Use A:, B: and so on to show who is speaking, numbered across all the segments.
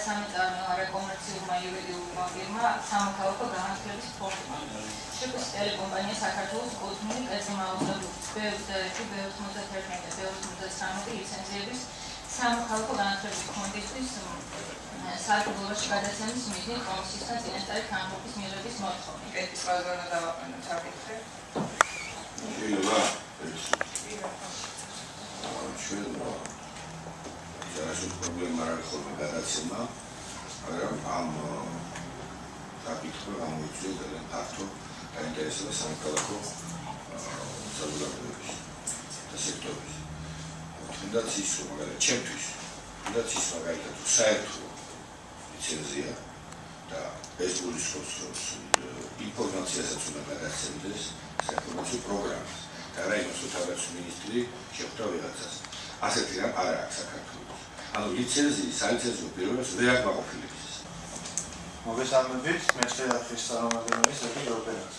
A: არასამეწარმეო არაკომერციულმა იურიდიულმა ფირმა სამოქალაქო განათლების ფონდმა. შპს ტელეკომპანია საქართველოს კოსმოსური კერძომაუწყებლობის B21, B91 და B93 ლიცენზიების სამოქალაქო განათლების ფონდისთვის საერთაშორისო გადაცემის მიზნით კომისიისგან წინასწარი თანხმობის მიღების მოთხოვნა. კეთის ბაზა უნდა დავაყენოთ საკითხი.
B: Așa problema are formă gadacema, მაგრამ am capitolul am uitat de impactul care interesează samocalako საზოგადოების და სექტორის. თუნდაც ის რომ მაგალითად ჩემთვის, თუნდაც ის მაგალითად საერთო ლიცენზია და ეს გულისხმობს რომ ინფორმაციასაც უნდა გადაცემდეს საინფორმაციო პროგრამას. და რაიმას თავდაცვის მინისტრი შეხვდა ვიღაცას. ასეთი რამ არ აქვს საქართველოს. ანუ ლიცენზიის სალიცენზიო პირობებს ვერ აქვს მაყოფილების.
C: მოგესალმებით, მე შეახის წარმომადგენელი სერგი ჯორდანას.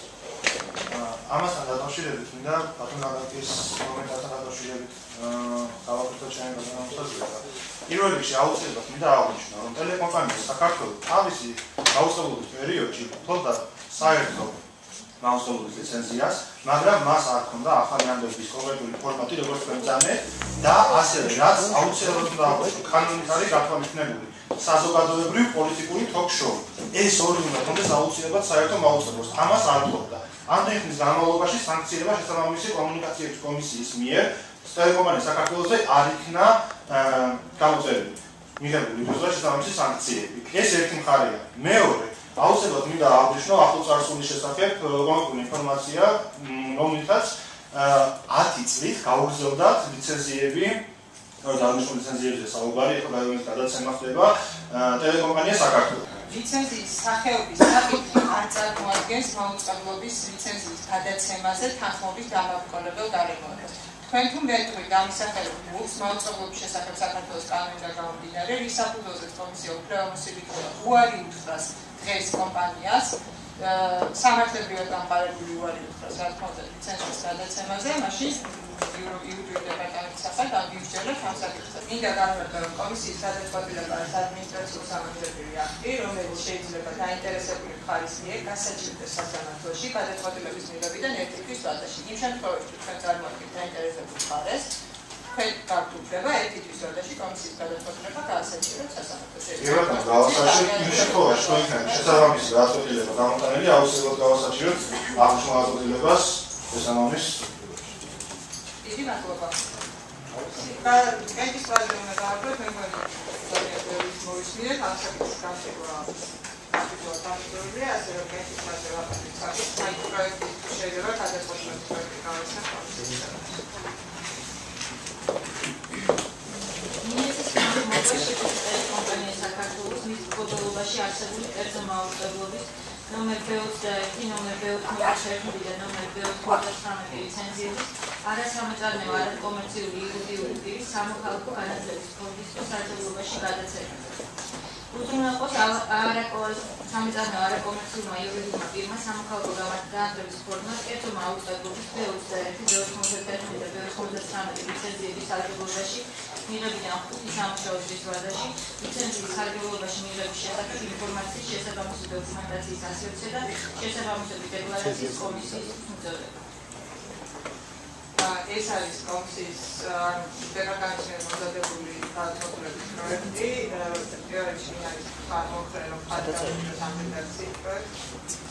C: ამასთან დაკავშირებით მინდა ბატონ ნაგაკის კომენტართან დაკავშირებით გავაკეთოთ ჩემი გადამოსაზრება. პირველ რიგში აუცილებლად მინდა აღნიშნო, რომ ტელეკომპანია საქართველოს თავისი გაუწყლობის პერიოდში ფლობდა საერთო გაუწყლობის ლიცენზიას, მაგრამ მას არ ჰქონდა ახალი ანდების კონკრეტული ფორმატი, როგორც თქვენწანეთ, და ასევე რაც აუცილებლად უნდა აღნიშნო, კანონით არის გათვალისწინებული საზოგადოებრივ პოლიტიკური ток-შოუ. ეს ორი უნდა ჰქონდეს აუცილებლად საერთო გაუწყლობას. ამას არ ჰქონდა. ამდენი ხნის განმავლობაში სანქციება შესაბამისი კომუნიკაციების კომისიის მიერ ტელეკომპანია საქართველოსზე არ იქნა გამოწერილი. მიღებული იქნა შესაბამისი სანქციები. ეს ერთი მხარეა. მეორე აუცილებლად მინდა აღნიშნო ახლოცარსულის შესახებ კონკრეტული ინფორმაცია, რომელთაც 10 წლით გაუგრძელდათ ლიცენზიები, დანიშნულ ლიცენზიებზე საუბარი, ახლა გადაცემა ხდება ტელეკომპანია საქართველოს.
A: ლიცენზიის სახეობის საკითხი არ წარმოადგენს მაუწყებლობის ლიცენზიის გადაცემაზე თანხმობის დამავიწყებელ გარემოებას. თქვენ თუ მეტყვი დამისახელებით მუხს მაუწყებლობის შესახებ საქართველოს კანონიდან გამომდინარე, რის საფუძველზეც კომისია უფლებამოსილი უარი უთხრას დღეს კომპანიას სამართლებრივად დამყარებული უარი უთხრას რა თქმა უნდა ლიცენზიის გადაცემაზე, მაშინ იურიდიულ დეპარტამენტის სახით ამგვიჩნევთ ამ საკითხზე. მინდა განმარტო, რომ კომისიის გადაწყვეტილება არის ადმინისტრაციულ სამართლებრივი აქტი, რომელიც შეიძლება დაინტერესებული მხარის მიერ გასაჭირდეს სასამართლოში გადაწყვეტილების მიღებიდან ერთი თვის ვადაში. იმ შემთხვევაში, თქვენ წარმოადგენთ დაინტერესებულ მხარეს, თქვენ გაქვთ უფლება ერთი თვის ვადაში კომისიის გადაწყვეტილება გაასაჭიროთ სასამართლოში.
C: ერთხელ გავასაჭიროთ იმ შემთხვევაში, რომ იქნება შესაბამისი გადაწყვეტილება გამოტანილი, აუცილებლად გავასაჭიროთ აღნიშნულ გადაწყვეტილებას შესაბამის
A: დიდი მადლობა. კეთის ბაზა უნდა დავაყენოთ, მე მგონი მოვისმინეთ ამ საკითხის განხილვა. დამკვირვებელია, ასე რომ კეთის ბაზა ვაყენოთ საკითხს, აი პროექტი შეიძლება გადაწყვეტილების პროექტი გავასახოთ. ტელეკომპანია საქართველოს მის მფლობელობაში არსებული კერძომაუწყებლობის ნომერ B21, ნომერ B91 და ნომერ B93 ლიცენზიების არასამეწარმეო არაკომერციული იურიდიული პირის სამოქალაქო განათლების ფონდისთვის საერთაშორისო გადაცემა. უზრუნველყოფს სამეწარმეო არაკომერციულმა იურიდიულმა პირმა სამოქალაქო განათლების ფონდმა კერძომაუწყებლობის B21, B91 და B93 ლიცენზიების საერთაშორისო მიღებიდან 5 სამუშაოს დღის ვადაში ლიცენზიის სარგებლობაში მიღების შესახებ ინფორმაციის შესაბამისი დოკუმენტაციის ასიოცია და შესაბამისობის დეკლარაციის კომისიის მიწოდება. ეს არის კომისიის დეპარტამენტის მომზადებული გადაწყვეტილების პროექტი, თეორიაში არის მოხდა რომ გადაწყვეტილების სამხედრო პროექტი.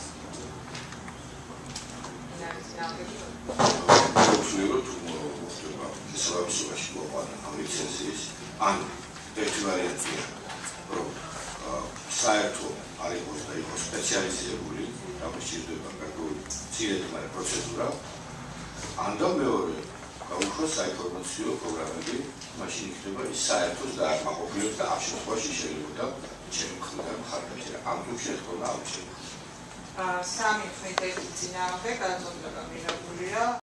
B: შესაბამისობაში გვაყვანა ამ ლიცენზიის ან ერთი ვარიანტია რომ საერთო არ იყოს და იყოს სპეციალიზირებული გამოსჭირდება გარკვეული მცირედმარე პროცედურა ან და მეორე გაუშვას საინფორმაციო პროგრამები მაშინ იქნება ის საერთოს და არ მაყოფილებს და ამ შემთხვევაში შეიძლება ჩემი მხრიდან ხარჯი ამ თუ შეხვდა ამ შემთხვევაში
A: სამი ხმით ერთი წინააღმდეგ გადაწყვეტილება მიღებულია